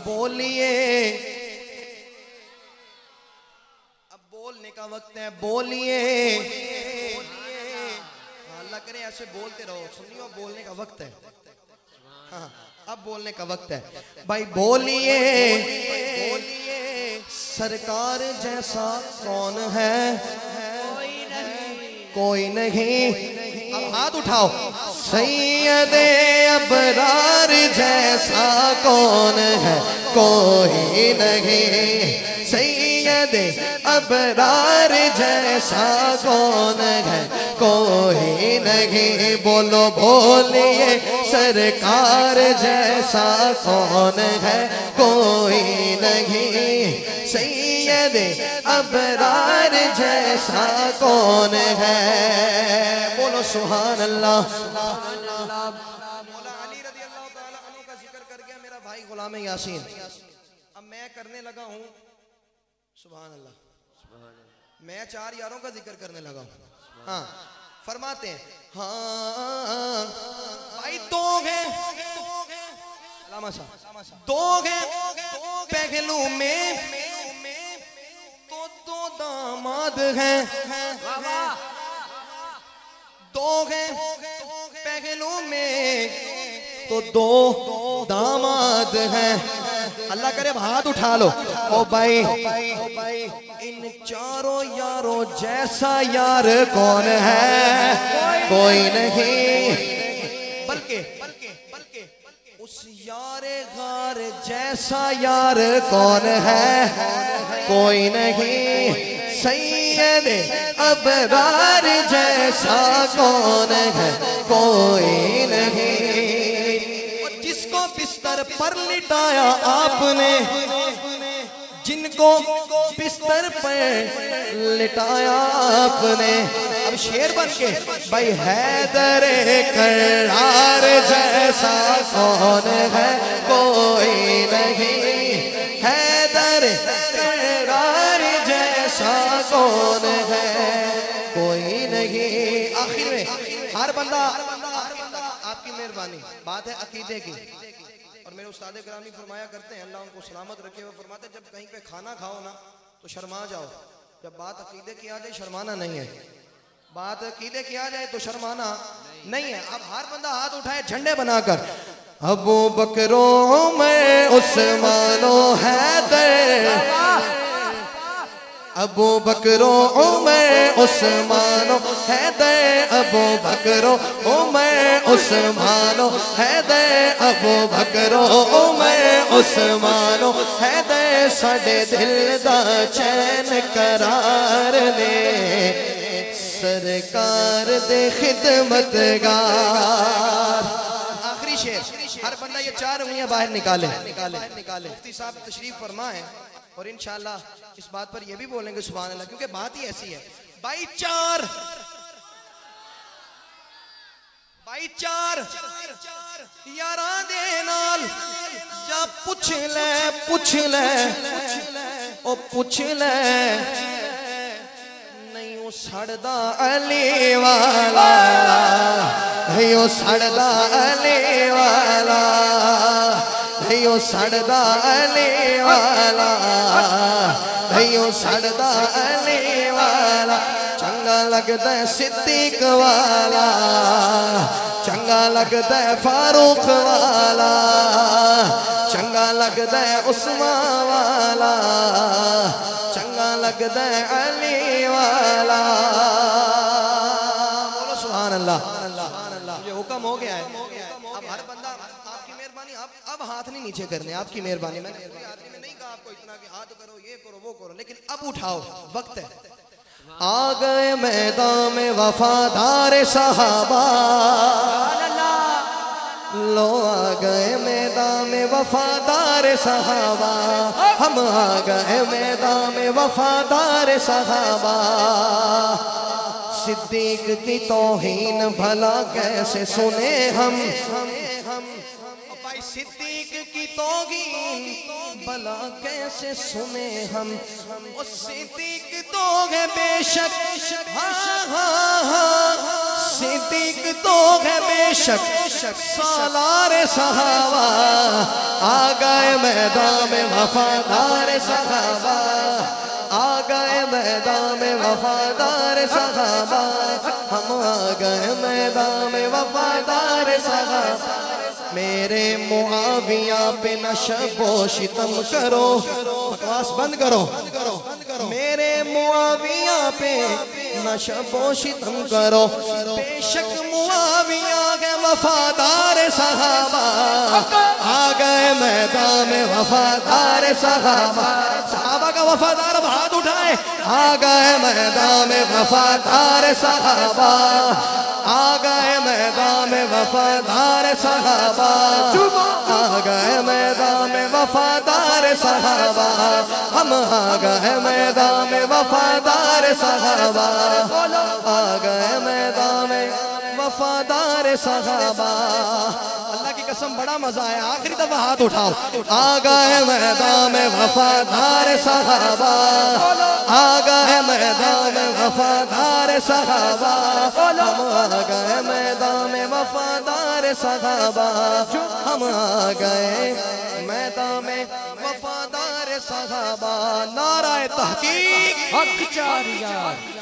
بولیے اب بولنے کا وقت ہے بولیے اللہ کرے ایسے بولتے رہو سنیو بولنے کا وقت ہے ہاں اب بولنے کا وقت ہے بھائی بولیے سرکار جیسا کون ہے کوئی نہیں اب ہاتھ اٹھاؤ سید ابرار جیسا کون ہے کوئی نہیں سید ابرار جیسا کون ہے کوئی نہیں بولو بولیے سرکار جیسا کون ہے کوئی نہیں سید ابرار جیسا کون ہے بولو سبحان اللہ مولا علی رضی اللہ تعالیٰ عنہ کا ذکر کر گیا میرا بھائی غلام یاسین اب میں کرنے لگا ہوں سبحان اللہ میں 4 یاروں کا ذکر کرنے لگا ہوں ہاں فرماتے ہیں ہاں بھائی دو ہیں دو ہیں پہلو میں تو 2 داماد ہیں دو ہیں پہلو میں تو 2 داماد ہیں اللہ کرے اب ہاتھ اٹھا لو او بھائی ان 4 یاروں جیسا یار کون ہے کوئی نہیں بلکہ اس یار غار جیسا یار کون ہے کوئی نہیں سید ابرار جیسا کون ہے کوئی نہیں جس کو بستر پر لٹایا آپ نے جن کو بستر پر لٹایا آپ نے اب شیر بن کے بھائی حیدر کرار جیسا کون ہے کوئی نہیں حیدر کرار جیسا کون ہے کوئی نہیں آخر میں ہر بندہ آپ کی مہربانی بات ہے عقیدے کی اور میرے استاد گرامی فرمایا کرتے ہیں اللہ ان کو سلامت رکھے وہ فرماتے ہیں جب کہیں پہ کھانا کھاؤ نا تو شرما جاؤ جب بات عقیدے کی آ جائے شرمانا نہیں ہے بات عقیدے کی آ جائے تو شرمانا نہیں ہے اب ہر بندہ ہاتھ اٹھائے جھنڈے بنا کر ابو بکر و عمر عثمان و حیدر ابو بکر و عمر عثمان و حیدر ابو بکر و عمر عثمان و حیدر ابو بکر و عمر عثمان و حیدر ساڈے دل دا چین قرار نے سرکار دے خدمتگار آخری شعر ہر بندہ یہ 4 انگلیاں باہر نکالے مفتی صاحب تشریف فرما ہے اور انشاءاللہ اس بات پر یہ بھی بولیں گے سبحان اللہ کیونکہ بات ہی ایسی ہے بھائی 4 یاران دے نال جا پوچھ لے نہیں وہ سڑدا علی والا نہیں وہ سڑدا علی والا نہیں سڑدا علی والا نہیں سڑدا علی والا چنگا لگدا ہے صدیق والا چنگا لگدا ہے فاروق والا چنگا لگدا ہے عثمان والا چنگا لگدا ہے علی والا بولو سبحان اللہ یہ حکم ہو گیا ہے اب ہر بندہ اب ہاتھ نہیں نیچے کرنے آپ کی مہربانی میں نے نہیں کہا آپ کو اتنا کہ ہاتھ کرو یہ کرو وہ کرو لیکن اب اٹھاؤ وقت ہے آ گئے میدان میں وفادار صحابہ لو آ گئے میدان میں وفادار صحابہ ہم آ گئے میدان میں وفادار صحابہ صدیق کی توہین بھلا کیسے سنے ہم صدیق کی توہین بھلا کیسے سنے ہم صدیق تو ہے بے شک صدیق تو ہے بے شک سالار صحابہ آ گئے میدان میں وفادار صحابہ آ گئے میدان میں وفادار صحابہ ہم آ گئے میدان میں وفادار صحابہ میرے معاویہ پہ نہ شب و شتم کرو بکواس بند کرو میرے معاویہ پہ نہ شب و شتم کرو بے شک معاویہ کے وفادار صحابہ آ گئے میدان میں وفادار صحابہ صحابہ کا وفادار اب ہاتھ اٹھائے آ گئے میدان میں وفادار صحابہ آ گئے میدان میں وفادار صحابہ آ گئے میدان میں وفادار صحابہ ہم آ گئے میدان میں وفادار صحابہ آ گئے میدان میں وفادار صحابہ اللہ کی قسم بڑا مزہ ہے آخری دفعہ ہاتھ اٹھاؤ آ گئے میدان میں وفادار صحابہ آ گئے میدان میں وفادار صحابہ ہم آ گئے میدان میں وفادار صحابہ ہم آ گئے میدان میں وفادار صحابہ نعرہ تحقیق حق جاریہ